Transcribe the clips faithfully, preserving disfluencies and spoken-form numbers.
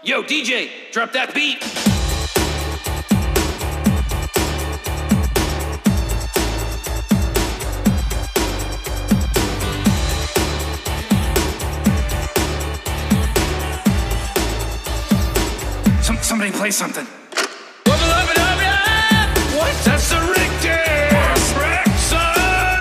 Yo, D J, drop that beat. Some, somebody play something. What? That's the Rick Dance. Wreck, son.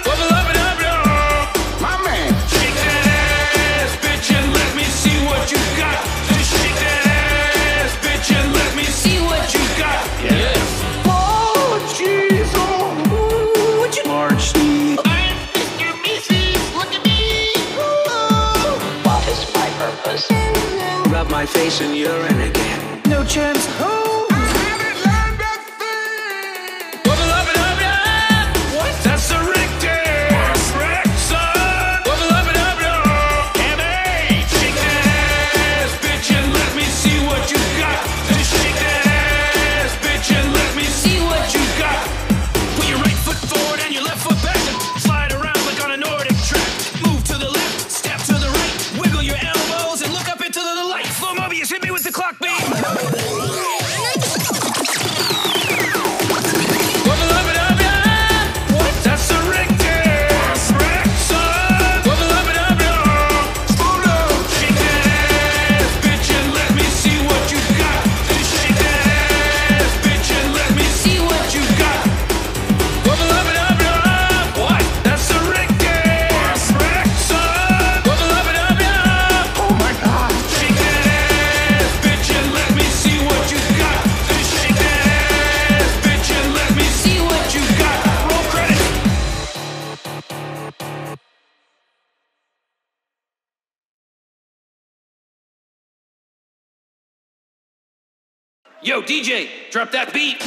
My man. Shake that ass, bitch, and let me see what you got. Just shake that ass, bitch, and let me see what you got. Yeah. Oh, jeez, oh, what you March. I'm Mister Missus, look at me. Ooh. What is my purpose? Rub my face in urine again. No chance. Oh. That's the Rick Dance. Wreck, son. Wubba lubba dub yo. M A. Shake that ass, bitch, and let me see what you got. Just shake that ass, bitch, and let me see what you got. Put your right foot forward and your left foot back and slide around like on a Nordic track. Move to the left, step to the right, wiggle your elbows and look up into the light. Slow Mobius, hit me with the clock beat. That's the Rick Dance. Wreck, son. Wubba lubba dub yo. Shake that ass, bitch, and let me see what you got. Just shake that ass, bitch, and let me see what you got. Wubba lubba dub yo. What? That's the Rick Dance. Wreck, son. Wubba lubba dub yo. Oh my God. Shake that ass, bitch, and let me see what you got. Just shake that ass, bitch, and let me see what you got. Roll credits. Yo, D J, drop that beat.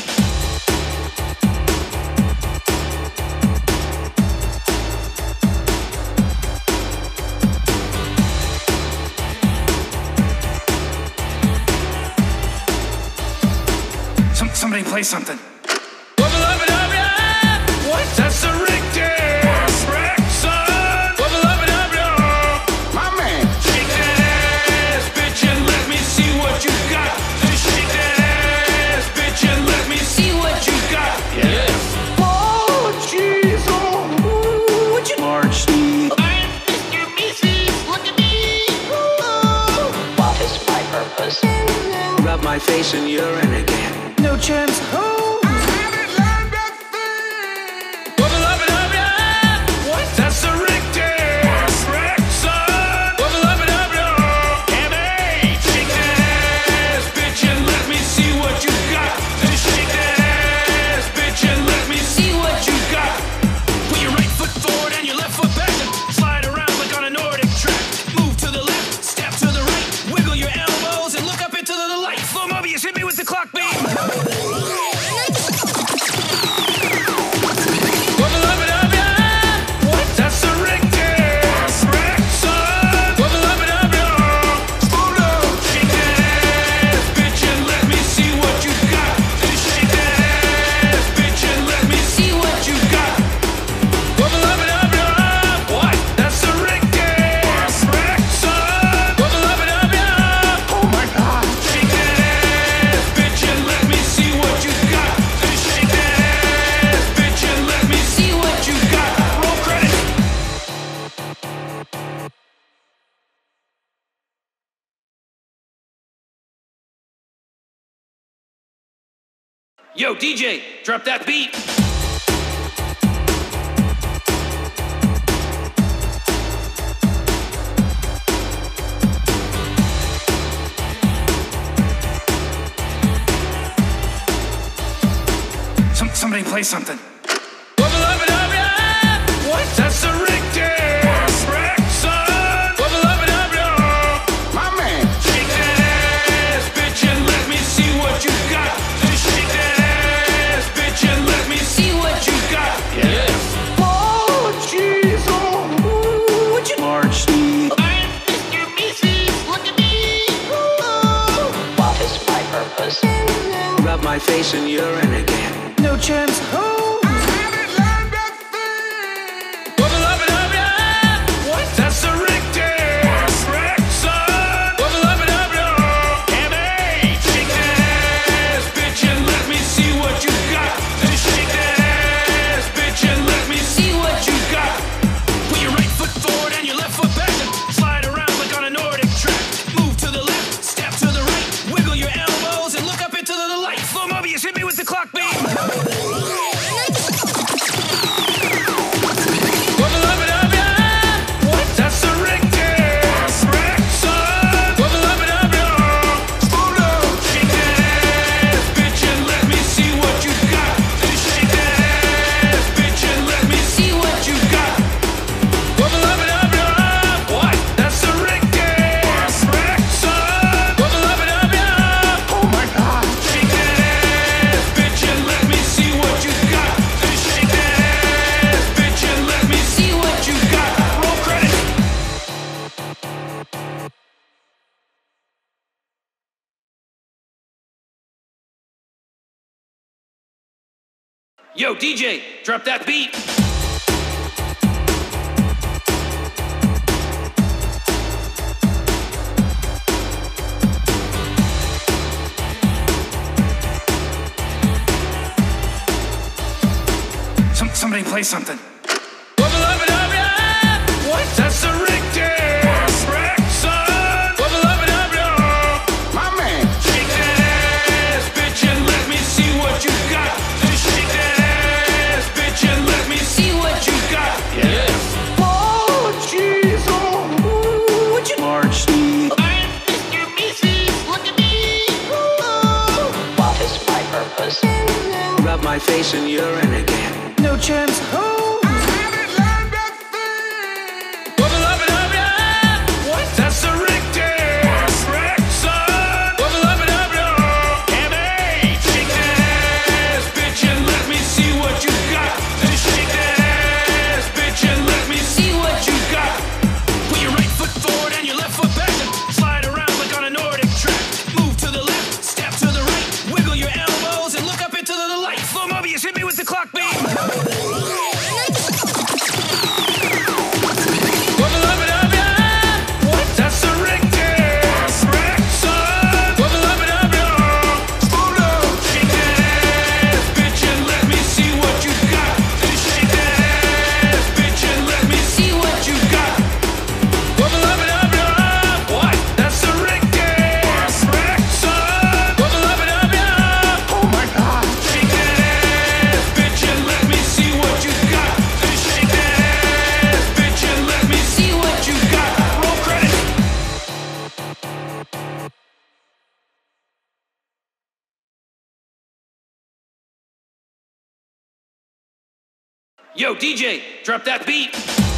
Some, somebody play something. Wubba lubba dub yo. What? That's the Rick Dance. Wreck, son. Wubba lubba dub yo. My man. Shake that ass, bitch, and let me see what you got. Just shake that ass, bitch, and let me see what you got. Yeah. Oh, jeez, oh, what you March. I'm Mister Missus, look at me. Ooh. What is my purpose? Rub my face in urine again. No chance. Oh. Wubba lubba dub yo. What? That's the Rick Dance. Wreck, son. Wubba lubba dub yo. M A. Shake that ass, bitch, and let me see what you got. Just shake that ass, bitch, and let me see what you got. Put your right foot forward and your left foot back and slide around like on a Nordic track. Move to the left, step to the right, wiggle your elbows and look up into the light. Slow Mobius, hit me with the clock beat. Wubba lubba dub yo. What? That's the Rick Dance. Wreck, son. Wubba lubba dub yo. Shake that ass, bitch, and let me see what you got. Just shake that ass, bitch, and let me see what you got. Wubba lubba dub yo. What? That's the Rick Dance. Wreck, son. Wubba lubba dub yo. Oh my God. Shake that ass, bitch, and let me see what you got. Just shake that ass, bitch, and let me see what you got. Roll credits. Yo, D J, drop that beat. Some, somebody play something. Wubba lubba dub yo. What? That's the Rick Dance. Wreck, son. Wubba lubba dub yo. My man. Shake that ass, bitch, and let me see what you got. Just shake that ass, bitch, and let me see what you got. Yeah. Oh, jeez, oh, what you March. I'm Mister Missus, look at me. Ooh. What is my purpose? Rub my face in urine again. No chance. Oh. Wubba lubba dub yo. What? That's the Rick Dance. Wreck, son. Wubba lubba dub yo. M A. Yo, D J, drop that beat. Some, somebody play something. That's the Richter. Rub my face in urine again. No chance. Oh. I haven't learned a thing. Wubba lubba dub ya. What? That's the Richter. Wreck, son. Wubba lubba dub ya. M A. Shake that ass, bitch, and let me see what you got. Just shake that ass, bitch, and let me see what you got. Put your right foot forward and your left foot back. Slide around like on a Nordic track. Move to the left, step to the right. Wiggle your elbows and look up into the light. Flow Mobius, hit me with the clock beat. Yo, D J, drop that beat.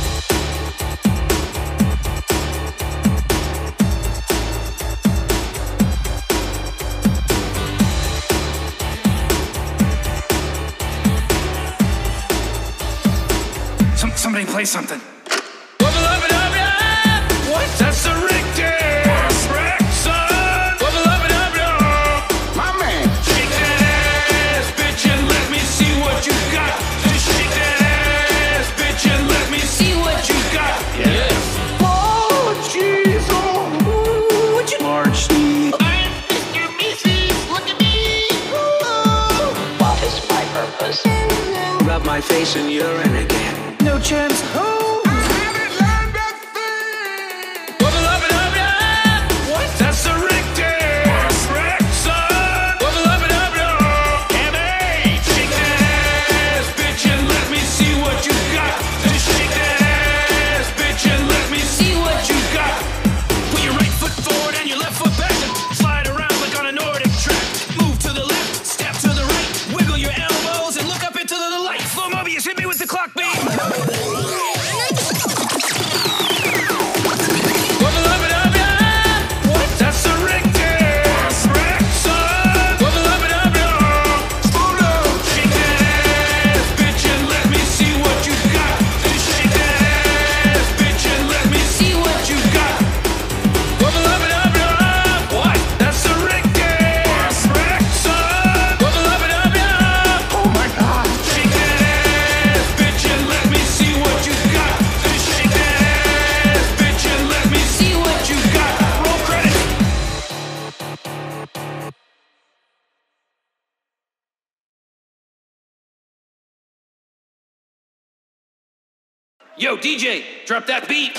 Some, somebody play something. Wubba lubba dub ya. What? That's the Richter. Wreck, son. Wubba lubba dub ya. My man. Shake that ass, bitch, and let me see what you got. Just shake that ass, bitch, and let me see what you got. Yeah. Oh, jeez, oh, what you? March. I'm Mister Missus Look at me. Ooh. What is my purpose? Rub my face in urine again. No chance. Oh. I haven't learned a thing. Wubba lubba dub ya. What? That's the Richter. Wreck, son. Wubba lubba dub ya. M A. Shake that ass, bitch, and let me see what you got. Just shake that ass, bitch, and let me see what you got. Put your right foot forward and your left foot back. Slide around like on a Nordic track. Move to the left, step to the right. Wiggle your elbows and look up into the light. Flow Mobius, hit me with the clock beat. Yo, D J, drop that beat.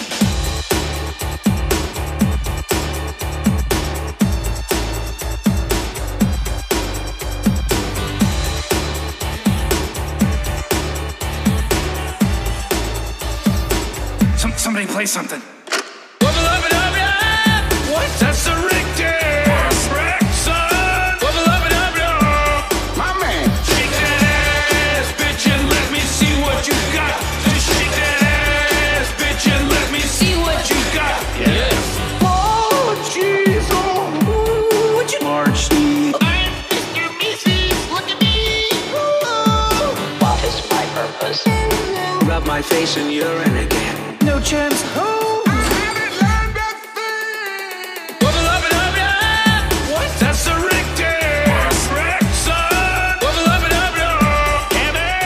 Some, somebody play something. Wubba lubba dub ya. What? That's the Richter. Wreck, son. Wubba lubba dub ya. My man. Shake that ass, bitch, and let me see what you got. Just shake that ass, bitch, and let me see what you got. Yeah. Oh, jeez, oh, what you? March. I'm Mister Missus Look at me. Ooh. What is my purpose? Rub my face in urine again. No chance. Oh. I haven't learned a thing. Wubba lubba dub ya. What? That's the Richter. Wreck, son. Wubba lubba dub ya. M A.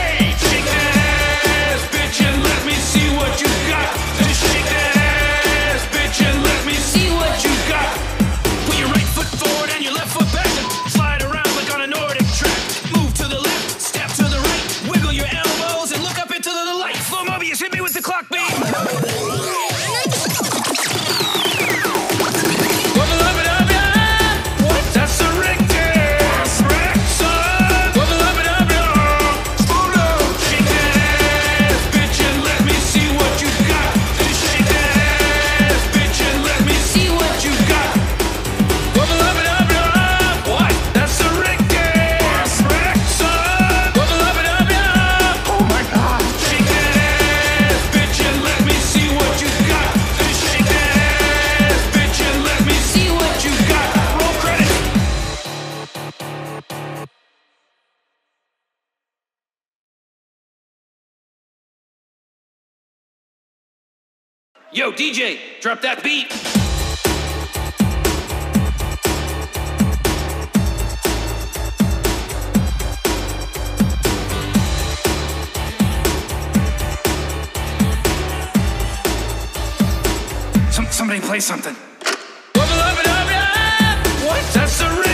Yo, D J, drop that beat. Some, somebody play something. What's that?